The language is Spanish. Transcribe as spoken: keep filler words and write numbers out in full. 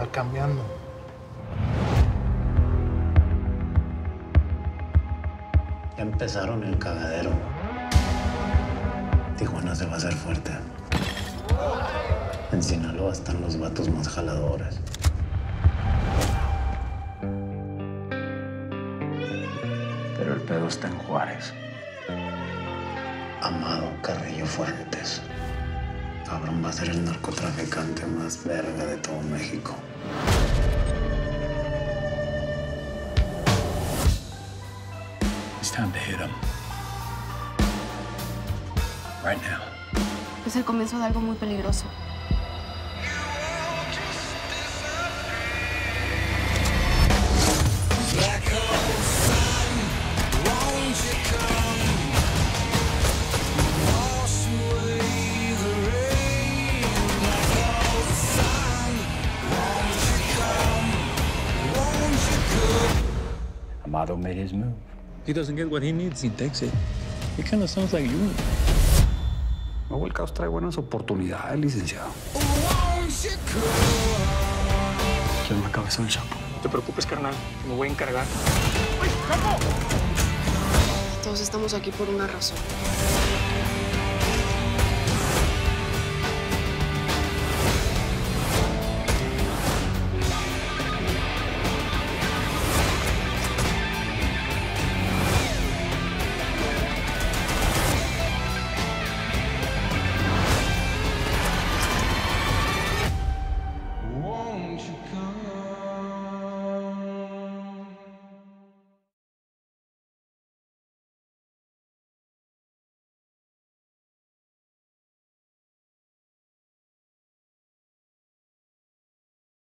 cambiando. Ya empezaron el cagadero. Tijuana se va a hacer fuerte. En Sinaloa están los vatos más jaladores. Pero el pedo está en Juárez. Amado Carrillo Fuentes. Cabrón, va a ser el narcotraficante más verga de todo México. It's time to hit him. Right now. Es el comienzo de algo muy peligroso. Amado made his move. He doesn't get what he needs, he takes it. It kind of sounds like you. Nuevo el caos trae buenas oportunidades, licenciado. Quiero una cabeza del Chapo. No te preocupes, carnal. Me voy a encargar. Todos estamos aquí por una razón.